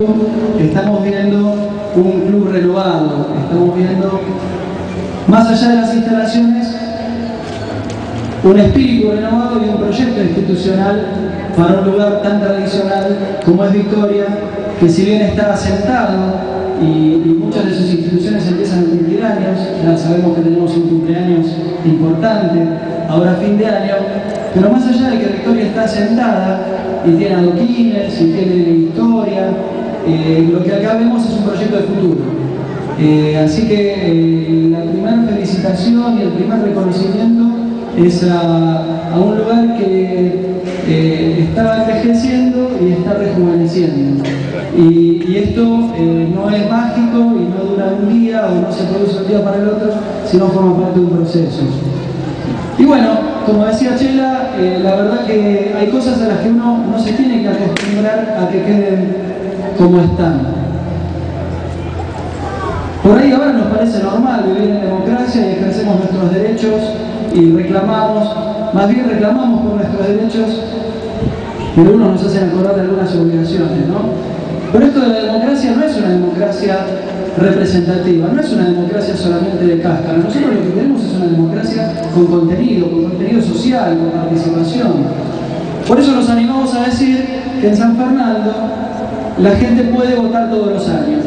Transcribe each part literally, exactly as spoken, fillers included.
Estamos viendo un club renovado, estamos viendo, más allá de las instalaciones, un espíritu renovado y un proyecto institucional para un lugar tan tradicional como es Victoria, que si bien está asentado y, y muchas de sus instituciones empiezan a cumplir años, ya sabemos que tenemos un cumpleaños importante, ahora fin de año, pero más allá de que Victoria está asentada y tiene adoquines y tiene historia, eh, lo que acá vemos es un proyecto de futuro. Eh, así que eh, la primera felicitación y el primer reconocimiento es a, a un lugar que eh, estaba envejeciendo y está rejuveneciendo. Y, y esto eh, no es mágico y no dura un día o no se produce un día para el otro, sino forma parte de un proceso. Y bueno, como decía Chela, eh, la verdad que hay cosas a las que uno no se tiene que acostumbrar a que queden como están. Por ahí ahora nos parece normal vivir en democracia y ejercemos nuestros derechos y reclamamos, más bien reclamamos por nuestros derechos, pero unos nos hacen acordar de algunas obligaciones, ¿no? Pero esto de la democracia no es una democracia representativa, no es una democracia solamente de cáscara. Nosotros lo que queremos es una democracia con contenido, con contenido social, con participación. Por eso nos animamos a decir que en San Fernando la gente puede votar todos los años.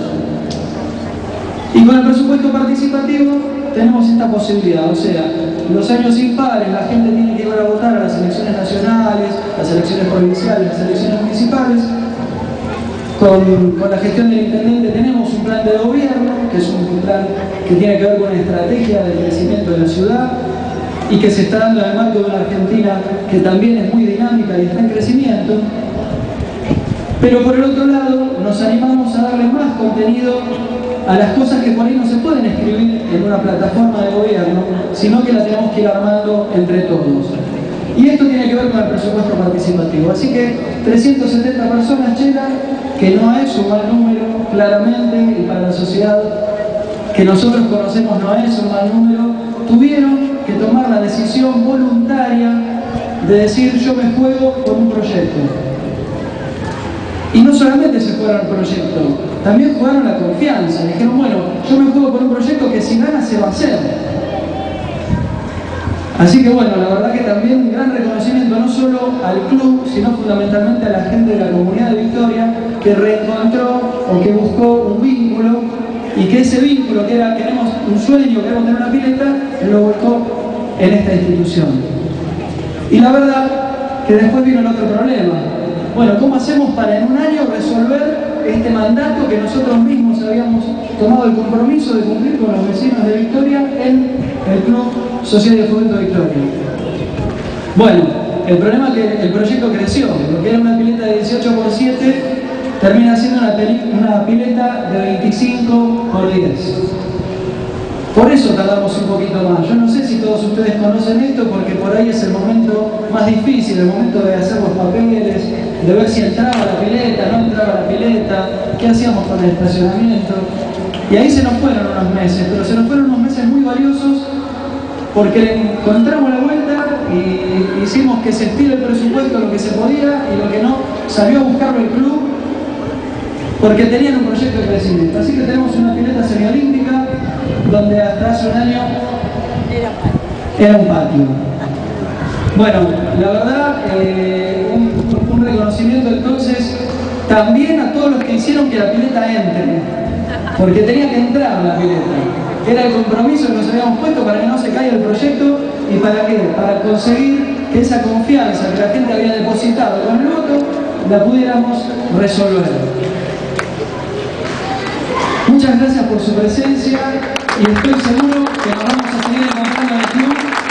Y con el presupuesto participativo tenemos esta posibilidad, o sea, los años impares la gente tiene que ir a votar a las elecciones nacionales, las elecciones provinciales, las elecciones municipales. Con, con la gestión del intendente tenemos un plan de gobierno, que es un plan que tiene que ver con la estrategia del crecimiento de la ciudad y que se está dando en el marco de una Argentina que también es muy dinámica y está en crecimiento. Pero por el otro lado nos animamos a darle más contenido a las cosas que por ahí no se pueden escribir en una plataforma de gobierno, sino que las tenemos que ir armando entre todos. Y esto tiene que ver con el presupuesto participativo. Así que trescientas setenta personas, Chela, que no es un mal número, claramente, y para la sociedad que nosotros conocemos no es un mal número, tuvieron que tomar la decisión voluntaria de decir yo me juego por un proyecto. Y no solamente se jugaron al proyecto, también jugaron la confianza. Dijeron, bueno, yo me juego por un proyecto que si gana se va a hacer. Así que bueno, la verdad que también un gran reconocimiento no solo al club, sino fundamentalmente a la gente de la comunidad de Victoria que reencontró o que buscó un vínculo y que ese vínculo que era queremos un sueño, queremos tener una pileta, lo volcó en esta institución. Y la verdad que después vino el otro problema. Bueno, ¿cómo hacemos para en un año resolver este mandato que nosotros mismos habíamos tomado el compromiso de cumplir con los vecinos de Victoria en el Club Social de Fomento Victoria? Bueno, el problema es que el proyecto creció, lo que era una pileta de dieciocho por siete termina siendo una, una pileta de veinticinco por diez. Por eso tardamos un poquito más. Yo no sé si todos ustedes conocen esto porque por ahí es el momento más difícil, el momento de hacer los papeles, de ver si entraba la pileta, no entraba la pileta, qué hacíamos con el estacionamiento. Y ahí se nos fueron unos meses, pero se nos fueron unos meses muy valiosos porque le encontramos la vuelta y hicimos que se estire el presupuesto lo que se podía y lo que no salió a buscarlo el club porque tenían un proyecto de crecimiento. Así que tenemos una pileta semiolímpica donde hasta hace un año era un patio. Bueno, la verdad, eh, un, un reconocimiento entonces también a todos los que hicieron que la pileta entre, porque tenía que entrar la pileta. Era el compromiso que nos habíamos puesto para que no se caiga el proyecto y para qué, para conseguir que esa confianza que la gente había depositado con el voto la pudiéramos resolver. Muchas gracias por su presencia y estoy seguro que nos vamos a seguir encontrando en el club